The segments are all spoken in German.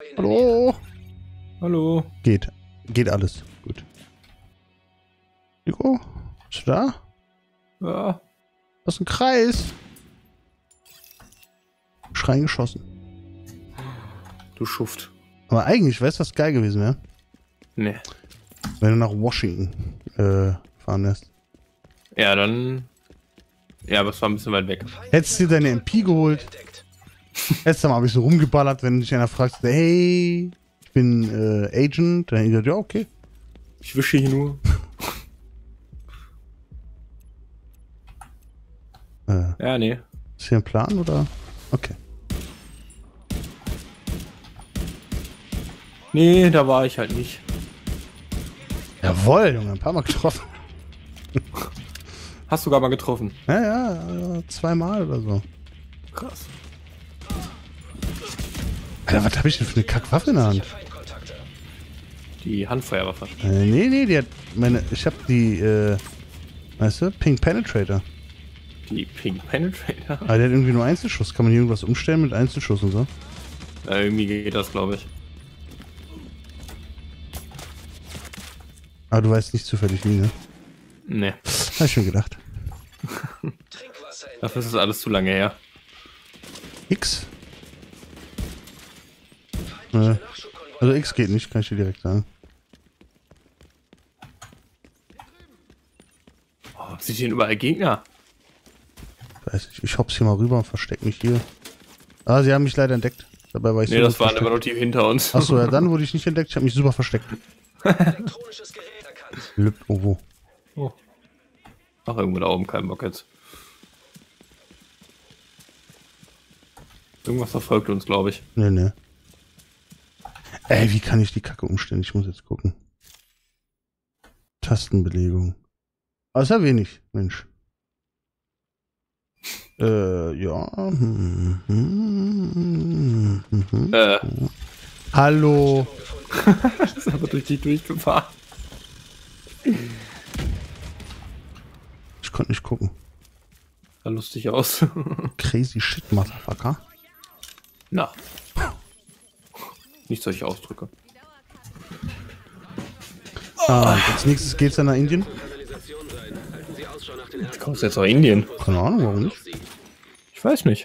Hallo? Hallo. Geht. Geht alles. Gut. Nico? Bist du da? Ja. Das ist ein Kreis. Schrein geschossen. Du Schuft. Aber eigentlich, weißt du, was geil gewesen wäre? Nee. Wenn du nach Washington fahren lässt. Ja, dann... Ja, aber es war ein bisschen weit weg. Hättest du dir deine MP geholt? Hättest du mal ein bisschen rumgeballert, wenn dich einer fragt, hey, ich bin Agent. Dann hätte ich gesagt, ja, okay. Ich wische hier nur. Ja, nee. Ist hier ein Plan, oder? Okay. Nee, da war ich halt nicht. Jawohl, Junge, ein paar Mal getroffen. Hast du sogar mal getroffen. Ja, zweimal oder so. Krass. Alter, was habe ich denn für eine Kackwaffe in der Hand? Die Handfeuerwaffe. Nee, die hat ich hab die, weißt du, Pink Penetrator. Die Pink Penetrator? Aber der hat irgendwie nur Einzelschuss. Kann man hier irgendwas umstellen mit Einzelschuss und so? Ja, irgendwie geht das, glaube ich. Aber du weißt nicht zufällig wie, ne? Nee. Hab ich schon gedacht. Dafür ist es alles zu lange her. X? Also X geht nicht, kann ich dir direkt sagen. Oh, sind hier überall Gegner? Weiß ich. Ich hopp's hier mal rüber und versteck mich hier. Ah, sie haben mich leider entdeckt. Dabei war ich Nee, super das waren versteckt. immer noch die hinter uns. Achso, ja, dann wurde ich nicht entdeckt. Ich habe mich super versteckt. Elektronisches Gerät erkannt. Oh, wo? Oh. Ach, irgendwo da oben, kein Bock jetzt. Irgendwas verfolgt uns, glaube ich. Nee. Ey, wie kann ich die Kacke umstellen? Ich muss jetzt gucken. Tastenbelegung. Aber ist ja wenig, Mensch. Ja. Hallo. Das ist aber durch dich durchgefahren. Ich konnte nicht gucken. Sah lustig aus. Crazy shit, Motherfucker. Na. Nicht solche Ausdrücke. Ah, als nächstes geht's dann nach Indien? Du kommst jetzt nach Indien. Keine Ahnung, warum nicht? Ich weiß nicht.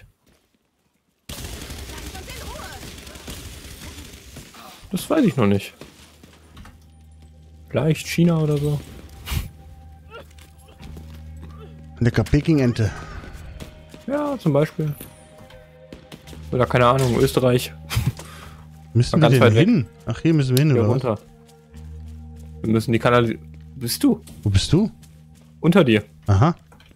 Das weiß ich noch nicht. Vielleicht China oder so. Lecker Peking-Ente. Ja, zum Beispiel. Oder keine Ahnung, Österreich. Müssen Mal wir ganz denn weit hin? Ach, hier müssen wir hin, Hier oder was? runter. Wir müssen die Kanal... Bist du? Wo bist du? Unter dir. Aha.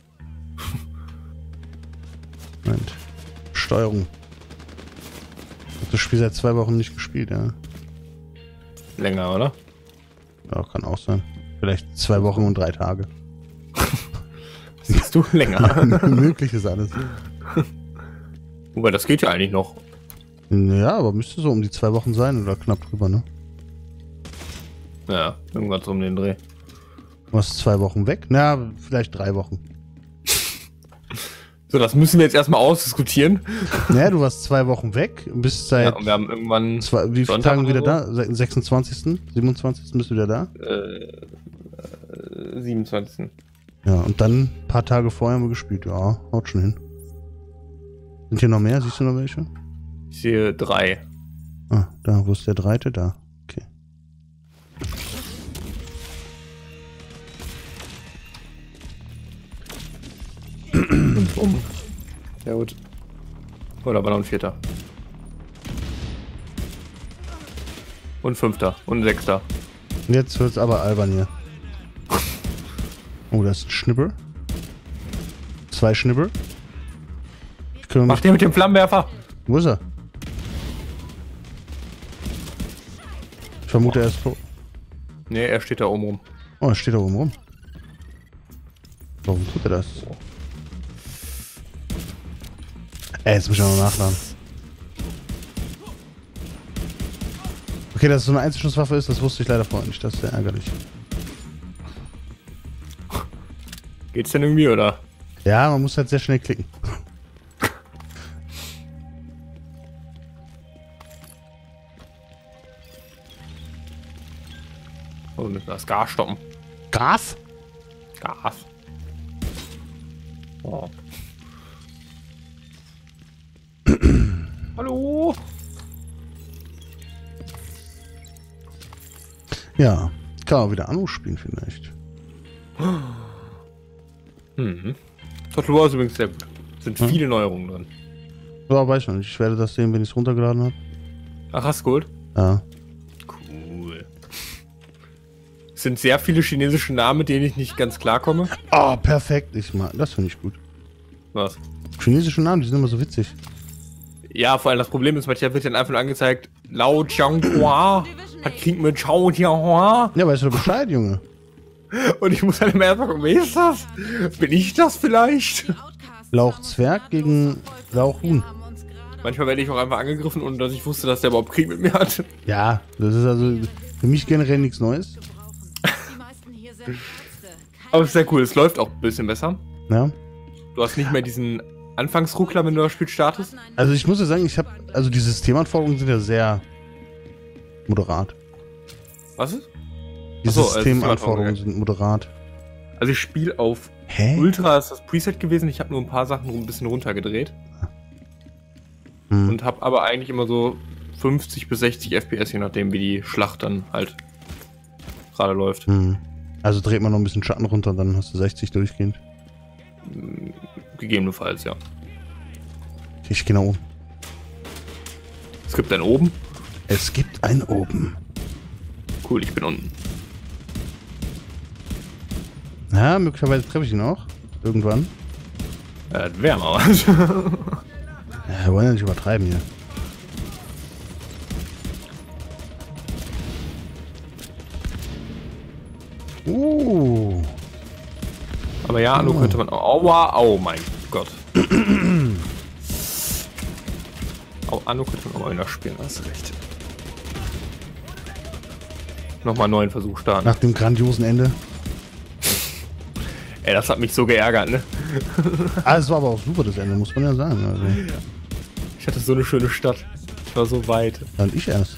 Moment. Steuerung. Ich hab das Spiel seit 2 Wochen nicht gespielt, ja. Länger, oder? Ja, kann auch sein. Vielleicht 2 Wochen und 3 Tage. Siehst du? Länger. Möglich ist alles. Wobei, das geht ja eigentlich noch. Ja, aber müsste so um die 2 Wochen sein oder knapp drüber, ne? Ja, irgendwas um den Dreh. Du warst 2 Wochen weg? Na, vielleicht 3 Wochen. So, das müssen wir jetzt erstmal ausdiskutieren. Naja, du warst 2 Wochen weg und bist seit Ja, und wir haben irgendwann... wie viele Sonntag Tagen wieder oder da? Seit dem 26., 27. bist du wieder da? 27. Ja, und dann ein paar Tage vorher haben wir gespielt. Ja, haut schon hin. Sind hier noch mehr? Siehst du noch welche? Ich sehe 3. Ah, da, wo ist der 3.? Da. Okay. Ja gut. Oder war noch ein 4. Und 5. Und 6. Und jetzt wird's aber albern hier. Oh, das ist ein Schnipper. 2 Schnipper. Ich kümmere Mach mich. den mit dem Flammenwerfer! Wo ist er? Ich vermute, er ist tot. Nee, er steht da oben rum. Oh, er steht da oben rum. Warum tut er das? Ey, jetzt muss ich auch noch nachladen. Okay, dass es so eine Einzelschusswaffe ist, das wusste ich leider vorher nicht. Das ist sehr ärgerlich. Geht's denn irgendwie, oder? Ja, man muss halt sehr schnell klicken. Und das Gas stoppen. Gas? Gas. Oh. Hallo? Ja. Kann man wieder Anno spielen vielleicht. Mhm. Total War ist übrigens sehr gut. Sind viele Neuerungen drin. Ja, weiß ich noch nicht. Ich werde das sehen, wenn ich es runtergeladen habe. Ach, hast du geholt? Ja. Cool. Es sind sehr viele chinesische Namen, mit denen ich nicht ganz klarkomme. Ah, perfekt. Das finde ich gut. Was? Chinesische Namen, die sind immer so witzig. Ja, vor allem das Problem ist, manchmal wird dann einfach nur angezeigt, Lao Jianghua hat Krieg mit Chao Jianghua. Ja, weißt du doch Bescheid, Junge. Und ich muss dann immer erstmal gucken, wer ist das? Bin ich das vielleicht? Lauchzwerg gegen Lauchhuhn. Manchmal werde ich auch einfach angegriffen, ohne dass ich wusste, dass der überhaupt Krieg mit mir hat. Ja, das ist also für mich generell nichts Neues. Aber es ist sehr cool, es läuft auch ein bisschen besser. Ja. Du hast nicht mehr diesen Anfangsruckler, wenn du das Spiel startest. Also ich muss ja sagen, also die Systemanforderungen sind ja sehr moderat. Was ist? Die Achso, Systemanforderungen sind moderat. Also ich spiele auf Hä? Ultra ist das Preset gewesen, ich habe nur ein paar Sachen ein bisschen runtergedreht. Und habe aber eigentlich immer so 50 bis 60 FPS, je nachdem wie die Schlacht dann halt gerade läuft. Also dreht man noch ein bisschen Schatten runter, dann hast du 60 durchgehend. Gegebenenfalls, ja. Ich gehe nach oben. Es gibt einen oben. Es gibt ein oben. Cool, ich bin unten. Ja, möglicherweise treffe ich ihn auch. Irgendwann. Das wäre mal was. Ja, wir wollen ja nicht übertreiben hier. Aber ja, Anno könnte man auch. Aua, oh mein Gott. Anno könnte man auch mal wieder spielen, hast du recht. Nochmal einen neuen Versuch starten. Nach dem grandiosen Ende. Ey, das hat mich so geärgert, ne? Ah, es war aber auch super, das Ende, muss man ja sagen. Also. Ich hatte so eine schöne Stadt. Ich war so weit. Und ich erst.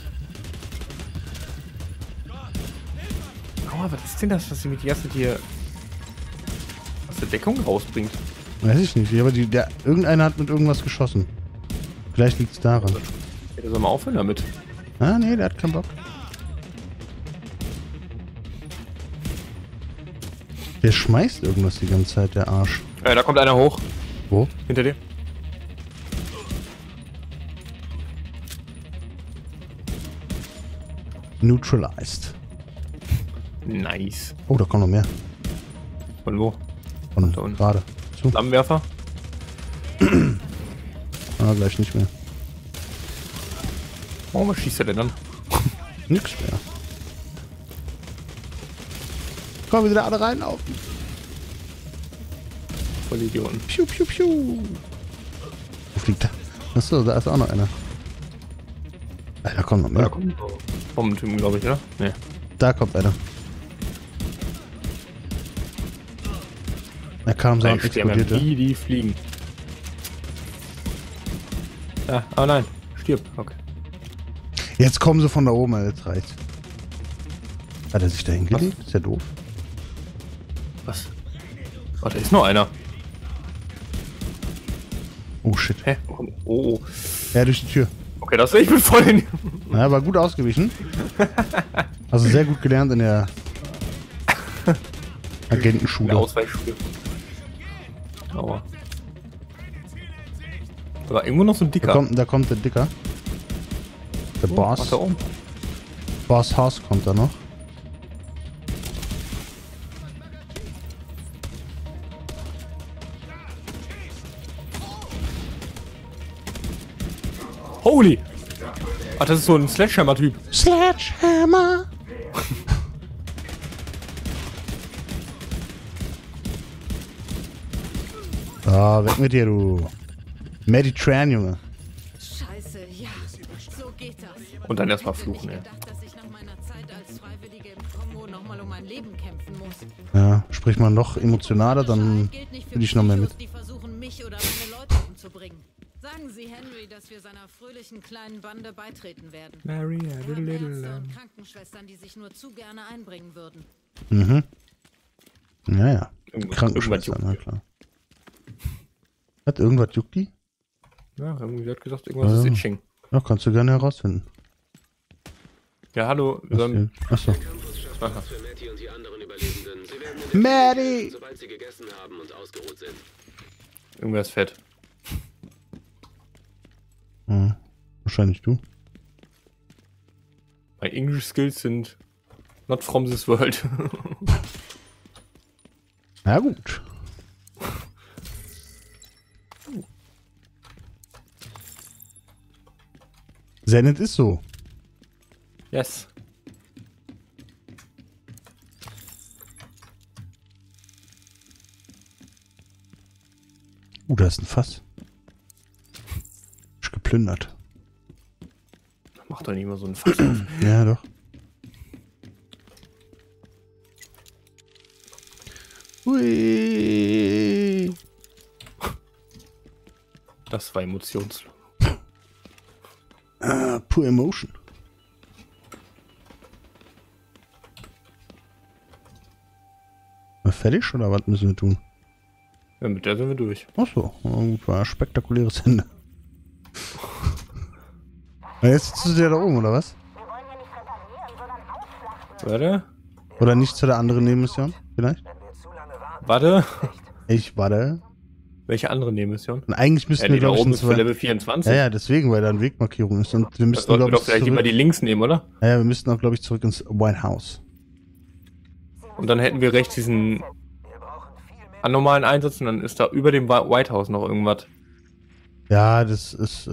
Aua, was ist denn das, was sie mit die erste hier aus der Deckung rausbringt? Weiß ich nicht, aber irgendeiner hat mit irgendwas geschossen. Vielleicht liegt es daran. Ja, der soll mal aufhören damit. Ah, nee, der hat keinen Bock. Der schmeißt irgendwas die ganze Zeit, der Arsch. Da kommt einer hoch. Wo? Hinter dir. Neutralized. Nice. Oh, da kommt noch mehr. Von wo? Von da unten. gerade. So. Flammenwerfer? Gleich nicht mehr. Warum was schießt er denn dann? Nix mehr. Kommen wieder alle rein auf. Voll Idioten. Piu, piu, piu. Wo fliegt der? Achso, da ist auch noch einer. Da kommt noch mehr. Da kommt Bombentypen, glaube ich, oder? Nee. Da kommt einer. Er kam so und explodierte. Wie die fliegen. Ja, oh nein. Stirb. Okay. Jetzt kommen sie von da oben, jetzt reicht's. Hat er sich da hingelegt? Ist ja doof. Was? Oh, da ist noch einer. Oh shit. Hä? Oh. Ja, durch die Tür. Okay, das ich bin voll in. Ja, war gut ausgewichen. Also sehr gut gelernt in der Agentenschule. Der Ausweichschule. Aua. Da war irgendwo noch so ein Dicker. Da kommt der Dicker. Der Boss. Ach, da oben. Boss House kommt da noch. Holy! Ach, das ist so ein Sledgehammer-Typ. Sledgehammer! Ah, weg mit dir, du. Mediterranean, Junge. Scheiße, ja. So geht das. Und dann erstmal fluchen, ey. Ich dachte, dass ich nach meiner Zeit als Freiwillige im Kongo nochmal um mein Leben kämpfen muss. Ja, sprich mal noch emotionaler, dann will ich noch mehr mit. Die versuchen mich oder meine Leute umzubringen. Sagen Sie Henry, dass wir seiner fröhlichen kleinen Bande beitreten werden. Mary Wir had a haben little Ärzte lamb. und Krankenschwestern, die sich nur zu gerne einbringen würden. Mhm. Naja. Irgendwas Krankenschwester, na juckt. klar. Hat irgendwas juckt die? Ja, irgendwie hat gesagt, irgendwas ist itching. Ja, kannst du gerne herausfinden. Ja, hallo. Wir sollen, Achso. aha. Für Matty und die anderen Überlebenden. Sie werden in Matty! sobald sie gegessen haben und ausgeruht sind. Irgendwer ist fett. Ja, wahrscheinlich du. My English skills sind not from this world. Na gut. Zenit ist so. Yes. Da ist ein Fass. Ist geplündert. Mach doch nicht mal so einen Fass auf. Ja, doch. Hui. Das war emotionslos. Ah, pure Emotion. War fertig oder was müssen wir tun? Ja, mit der sind wir durch. Achso, gut, war ein spektakuläres Ende. Na, jetzt sitzt du ja da oben, oder was? Warte. Oder nicht zu der anderen Nebenmission, vielleicht? Warte. Ich warte. Welche andere Nebenmission? Und eigentlich müssten Ja, wir, die da glaube ich, oben ein ist für zwei... Level 24. Ja, deswegen, weil da eine Wegmarkierung ist. Und wir Das müssten, sollten wir glaube doch ich, vielleicht immer die Links nehmen, oder? ja, wir müssten auch, glaube ich, zurück ins White House. Und dann hätten wir recht diesen anormalen Einsatz und dann ist da über dem White House noch irgendwas. Ja, das ist,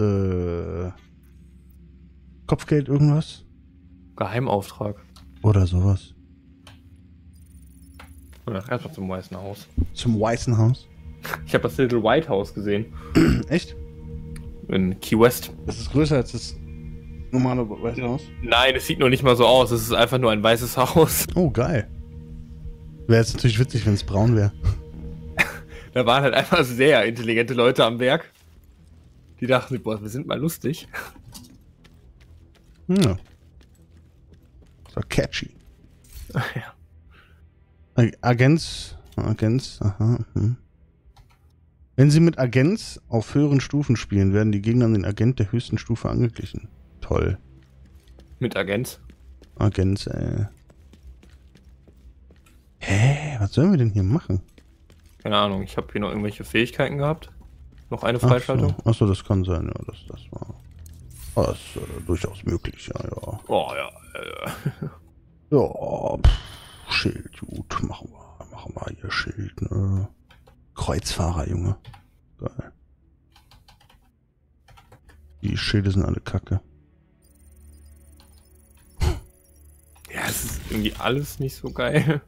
Kopfgeld irgendwas? Geheimauftrag. Oder sowas. Ja, erstmal zum Weißen Haus. Zum Weißen Haus. Ich habe das Little White House gesehen. Echt? In Key West. Das ist größer als das normale Weiße Haus? Nein, es sieht noch nicht mal so aus. Es ist einfach nur ein weißes Haus. Oh, geil. Wäre jetzt natürlich witzig, wenn es braun wäre. Da waren halt einfach sehr intelligente Leute am Werk. Die dachten, boah, wir sind mal lustig. Ja. Das war catchy. Ja. Agents, aha. Hm. Wenn Sie mit Agents auf höheren Stufen spielen, werden die Gegner an den Agent der höchsten Stufe angeglichen. Toll. Mit Agents. Agents, Hä? Was sollen wir denn hier machen? Keine Ahnung, ich habe hier noch irgendwelche Fähigkeiten gehabt. Noch eine Freischaltung. Achso, das kann sein, ja. Das war. Das ist durchaus möglich, ja, ja. Oh ja. Ja, Schild, gut, machen wir hier Schild, ne? Kreuzfahrer, Junge. Geil. Die Schilde sind alle kacke. Ja, es ist irgendwie alles nicht so geil.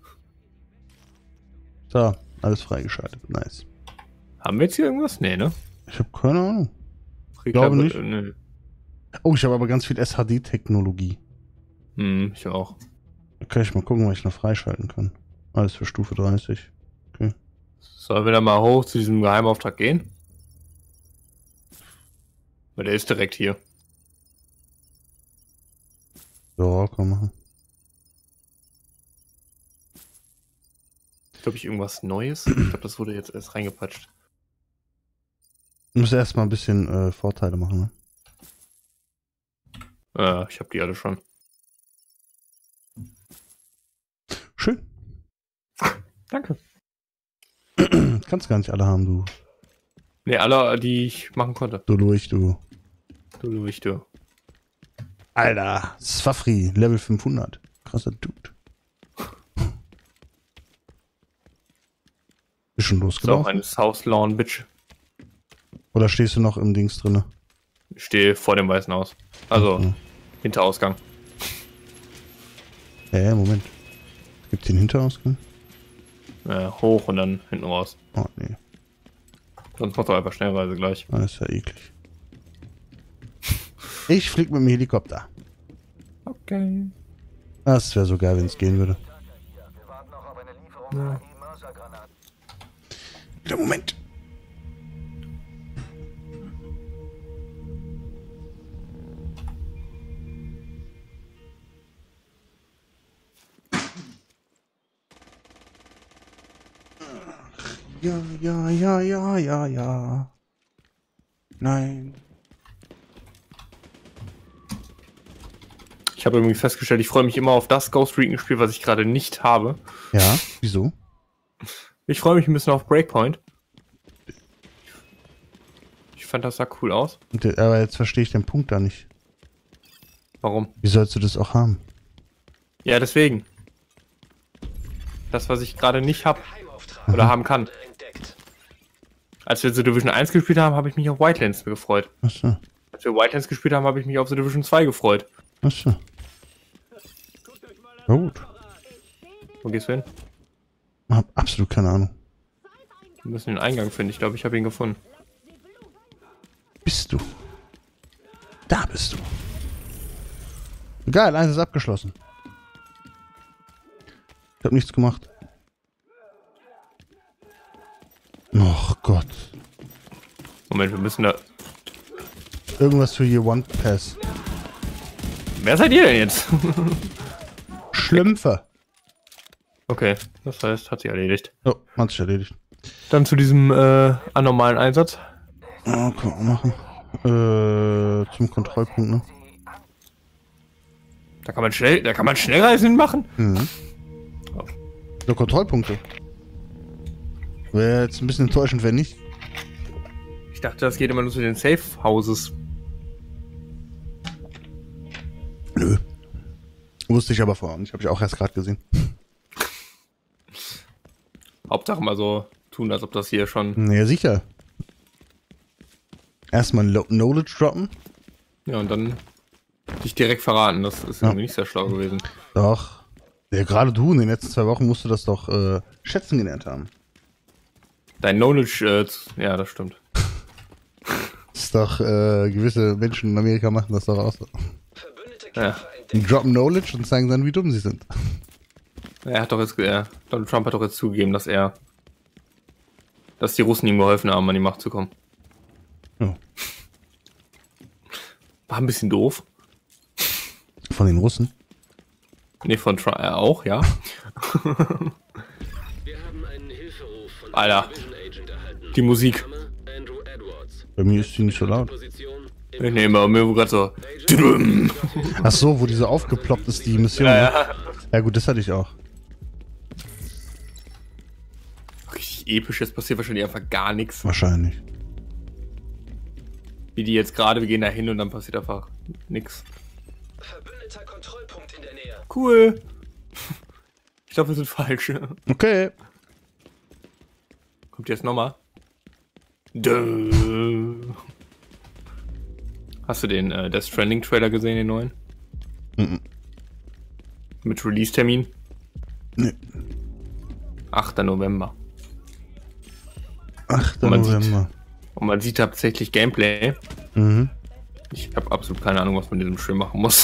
So, alles freigeschaltet, nice. Haben wir jetzt hier irgendwas? Nee, ne? Ich habe keine Ahnung. Glaube nicht. Nö. Oh, ich habe aber ganz viel SHD-Technologie. Ich auch. Da kann ich mal gucken, was ich noch freischalten kann. Alles für Stufe 30. Okay. Sollen wir da mal hoch zu diesem Geheimauftrag gehen? Weil der ist direkt hier. Ja, kann man machen. Glaube ich irgendwas Neues? Ich glaube, das wurde jetzt erst reingepatscht. Ich muss erstmal ein bisschen Vorteile machen, ne? Ich habe die alle schon. Schön. Danke. Kannst gar nicht alle haben, du. Ne, alle, die ich machen konnte. Du durch, du. Du. Alter, Swafri, Level 500. Krasser Dude. Ist schon Ist auch losgelaufen? ein South Lawn Bitch. Oder stehst du noch im Dings drinne? Ich stehe vor dem Weißen Haus. Also, Okay. Hinterausgang. Moment. Gibt den Hinterausgang? Hoch und dann hinten raus. Oh, nee. Sonst macht er einfach Schnellreise gleich. Das ist ja eklig. Ich flieg mit dem Helikopter. Okay. Das wäre so geil, wenn es gehen würde. Wir warten noch auf eine Lieferung Ja. an die Mörsergranaten. Wieder Moment. Ja, ja, ja, ja, ja, ja. Nein. Ich habe irgendwie festgestellt, ich freue mich immer auf das Ghost Recon-Spiel, was ich gerade nicht habe. Ja, wieso? Ich freue mich ein bisschen auf Breakpoint. Ich fand, das sah cool aus. Aber jetzt verstehe ich den Punkt da nicht. Warum? Wie sollst du das auch haben? Ja, deswegen. Das, was ich gerade nicht habe oder haben kann. Als wir The Division 1 gespielt haben, habe ich mich auf Wildlands gefreut. Achso. Als wir Wildlands gespielt haben, habe ich mich auf The Division 2 gefreut. Achso. Na gut. Wo gehst du hin? Hab absolut keine Ahnung. Wir müssen den Eingang finden. Ich glaube, ich habe ihn gefunden. Bist du? Da bist du. Geil, eins ist abgeschlossen. Ich habe nichts gemacht. Och Gott. Moment, wir müssen da... Irgendwas für Year One Pass. Wer seid ihr denn jetzt? Schlümpfe. Okay, das heißt, hat sich erledigt. Oh, hat sich erledigt. Dann zu diesem anormalen Einsatz. Oh, kann man auch machen. Zum Kontrollpunkt, ne? Da kann man Schnellreisen machen? Mhm. Oh. Nur Kontrollpunkte. Wäre jetzt ein bisschen enttäuschend, wenn nicht. Ich dachte, das geht immer nur zu den Safe Houses. Nö. Wusste ich aber vorher nicht. Habe ich auch erst gerade gesehen. Hauptsache mal so tun, als ob das hier schon... Ja, sicher. Erstmal Knowledge droppen. Ja, und dann dich direkt verraten. Das ist irgendwie nicht sehr schlau gewesen. Doch. Ja, gerade du in den letzten 2 Wochen musst du das doch schätzen gelernt haben. Dein Knowledge, ja, das stimmt. Das ist doch, gewisse Menschen in Amerika machen das doch auch so. Ja. Die droppen Knowledge und zeigen dann, wie dumm sie sind. Er hat doch jetzt, Donald Trump hat doch jetzt zugegeben, dass die Russen ihm geholfen haben, an die Macht zu kommen. Ja. War ein bisschen doof. Von den Russen? Nee, von Trump auch, ja. Wir haben einen Hilferuf von Alter, Division Agent erhalten. die Musik. Andrew Edwards. Bei mir ist die nicht so laut. Position Ich nehme mir gerade so. Ach so, wo die so aufgeploppt ist, die Mission. Ja, ne? ja. Ja gut, das hatte ich auch. Richtig episch, jetzt passiert wahrscheinlich einfach gar nichts. Wahrscheinlich. Wie die jetzt gerade, wir gehen da hin und dann passiert einfach nichts. Verbündeter Kontrollpunkt in der Nähe. Cool. Ich glaube, wir sind falsch. Okay. Kommt jetzt nochmal. Hast du den Death Stranding Trailer gesehen, den neuen? Mhm. Mit Release-Termin? Nee. 8. November. 8. Und man November. Und man sieht tatsächlich Gameplay. Mhm. Ich habe absolut keine Ahnung, was man in diesem Spiel machen muss.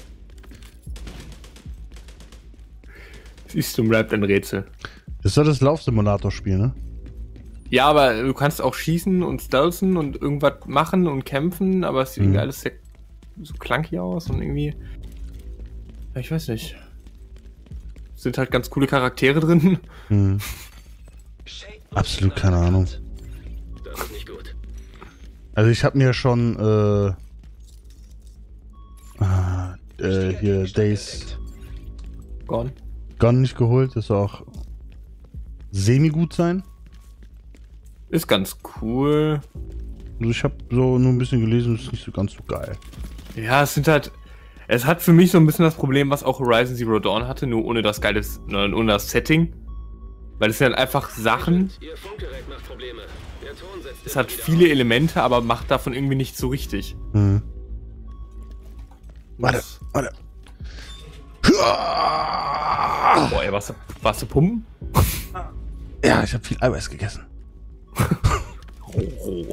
Siehst du im Rap ein Rätsel. Das soll das Laufsimulator-Spiel, ne? Ja, aber du kannst auch schießen und stealthen und irgendwas machen und kämpfen, aber es sieht irgendwie alles sehr so clunky aus und irgendwie... Ja, ich weiß nicht. Sind halt ganz coole Charaktere drin. Mhm. Absolut keine Ahnung. Das ist nicht gut. Also ich habe mir schon hier Days Gone. Gone nicht geholt. Das soll auch semi-gut sein. Ist ganz cool. Also ich habe so nur ein bisschen gelesen, das ist nicht so ganz so geil. Ja, es hat für mich so ein bisschen das Problem, was auch Horizon Zero Dawn hatte, nur ohne das ohne das Setting. Weil es sind halt einfach Sachen, Ihr Funkgerät macht Probleme. Der Ton setzt es immer hat wieder viele Elemente, aber macht davon irgendwie nicht so richtig. Mhm. Warte, Das- warte. Boah, ey, warst du pumpen? Ja, ich habe viel Eiweiß gegessen. Oh.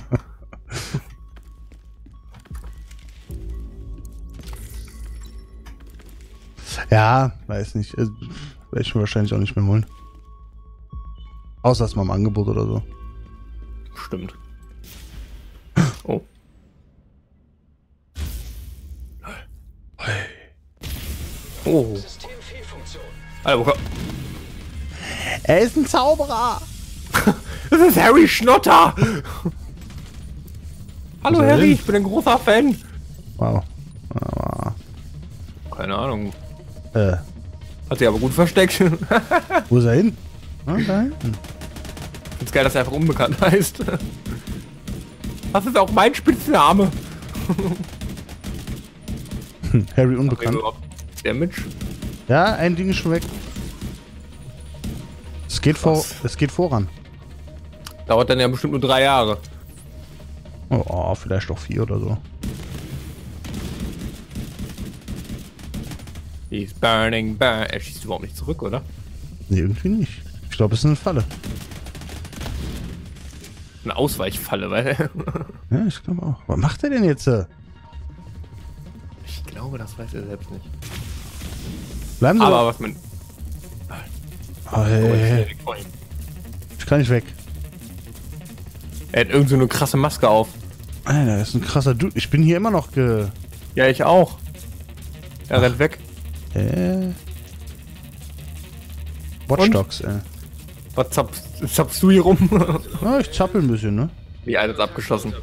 Ja, weiß nicht. Werde ich mir wahrscheinlich auch nicht mehr holen. Außer es mal im Angebot oder so. Stimmt. Oh. Oh. Systemfehlfunktion. Alter, Er ist ein Zauberer! Das ist Harry Schnotter! Hallo Wo ist er Harry, hin? ich bin ein großer Fan. Wow. Aber, Keine Ahnung. äh, Hat sich aber gut versteckt. wo ist er hin? Ah, da hinten. Find's geil, dass er einfach unbekannt heißt. Das ist auch mein Spitzname. Harry unbekannt. Damage? Ja, ein Ding ist schon weg. Es geht voran. Dauert dann ja bestimmt nur 3 Jahre. Oh, vielleicht doch 4 oder so. He's burning, burn. Er schießt überhaupt nicht zurück, oder? Nee, irgendwie nicht. Ich glaube, es ist eine Falle. Eine Ausweichfalle, weil. Ja, ich glaube auch. Was macht er denn jetzt? Ich glaube, das weiß er selbst nicht. Bleiben Sie Aber doch. was man. Oh, hey. Ich kann nicht weg. Er hat irgend so eine krasse Maske auf. Alter, das ist ein krasser Dude. Ich bin hier immer noch Ja, ich auch. Er rennt weg. Watch Dogs, ey. Was zapfst du hier rum? Ja, ich zappel ein bisschen, ne? Wie alles abgeschossen.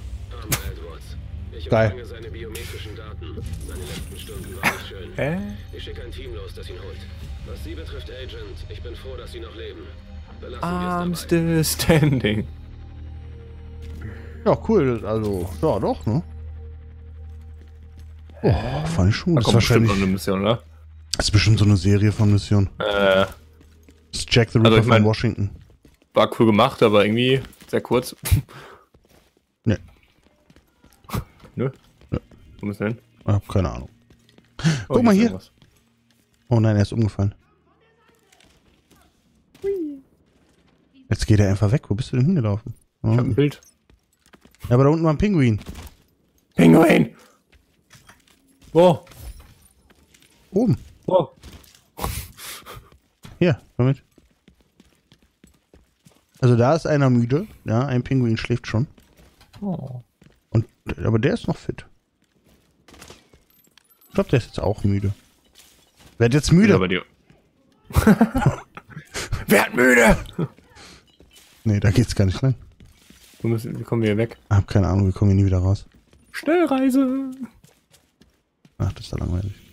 Ich Geil. empfange seine biometrischen Daten. Seine letzten Stunden waren nicht schön. Hä? Ich schicke ein Team los, das ihn holt. Was Sie betrifft, Agent, ich bin froh, dass Sie noch leben. Belassen I'm wir es dabei. still standing. Ja, cool. Also, ja, doch, ne? Oh, fand ich schon Da gut. Das ist kommt bestimmt wahrscheinlich. noch eine Mission, oder? Das ist bestimmt so eine Serie von Missionen. Das ist Jack the Ripper Also ich mein- von Washington. War cool gemacht, aber irgendwie sehr kurz. Ne, Nö? Nö. Wo müssen wir hin? hab keine Ahnung. Oh, Guck mal ist hier. irgendwas. Oh nein, er ist umgefallen. Jetzt geht er einfach weg. Wo bist du denn hingelaufen? Oh. Ich hab ein Bild. Ja, aber da unten war ein Pinguin. Pinguin! Wo? Oben. Wo? Hier, komm mit. Also da ist einer müde. Ja, ein Pinguin schläft schon. Oh. Aber der ist noch fit. Ich glaube, der ist jetzt auch müde. Wer hat jetzt müde? Aber die... Werd müde! Nee, da geht's gar nicht rein. Wie kommen wir hier weg? Hab keine Ahnung, wir kommen hier nie wieder raus. Schnellreise! Ach, das ist ja langweilig.